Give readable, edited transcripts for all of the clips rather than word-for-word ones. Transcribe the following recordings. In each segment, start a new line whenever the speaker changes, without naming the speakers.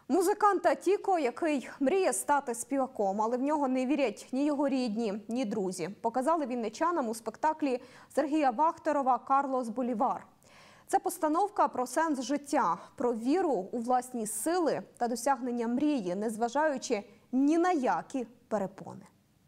Музиканта Тіко, який мріє стати співаком, але в нього не вірять ні його рідні, ні друзі, показали вінничанам у спектаклі Сергія Вахтерова «Карлос Болівар». Це постановка про сенс життя, про віру у власні сили та досягнення мрії, незважаючи ні на які перепони.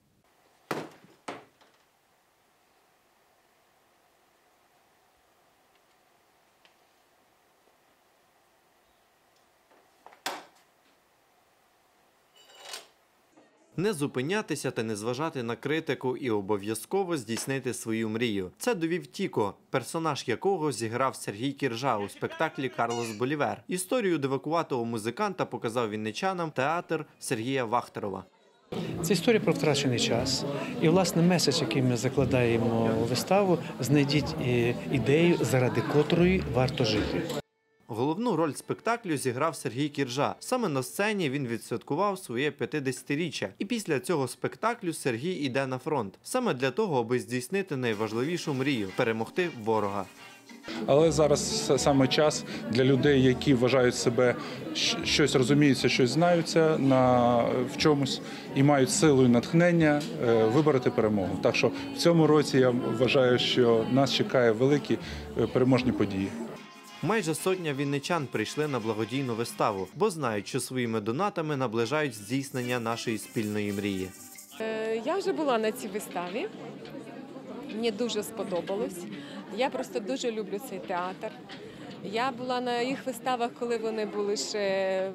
Не зупинятися та не зважати на критику і обов'язково здійснити свою мрію. Це довів Тіко, персонаж якого зіграв Сергій Кіржа у спектаклі «Карлос Болівар». Історію дивакуватого музиканта показав вінничанам театр Сергія Вахтерова.
Це історія про втрачений час. І, власне, меседж, який ми закладаємо у виставу, знайдіть ідею, заради котрої варто жити.
Головну роль спектаклю зіграв Сергій Кіржа. Саме на сцені він відсвяткував своє 50-річчя. І після цього спектаклю Сергій іде на фронт. Саме для того, аби здійснити найважливішу мрію – перемогти ворога.
Але зараз саме час для людей, які вважають себе, щось розуміються, щось знаються в чомусь і мають силу і натхнення вибороти перемогу. Так що в цьому році я вважаю, що нас чекає великі переможні події.
Майже сотня вінничан прийшли на благодійну виставу, бо знають, що своїми донатами наближають здійснення нашої спільної мрії.
Я вже була на цій виставі, мені дуже сподобалось. Я просто дуже люблю цей театр. Я була на їх виставах, коли вони були ще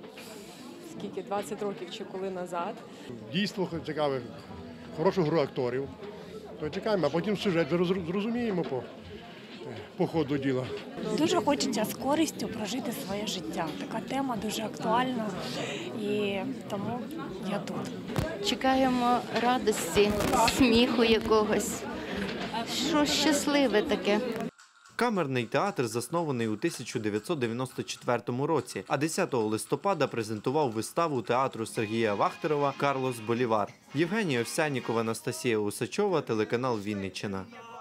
20 років чи коли назад.
Дійство цікаве, хорошу гру акторів. То чекаємо, а потім сюжет зрозуміємо по ходу діла.
Дуже хочеться з користю прожити своє життя. Така тема дуже актуальна і тому я тут.
Чекаємо радості, сміху якогось, щось щасливе таке.
Камерний театр заснований у 1994 році, а 10 листопада презентував виставу театру Сергія Вахтерова «Карлос Болівар». Євгенія Овсяннікова, Анастасія Усачова, телеканал «Вінниччина».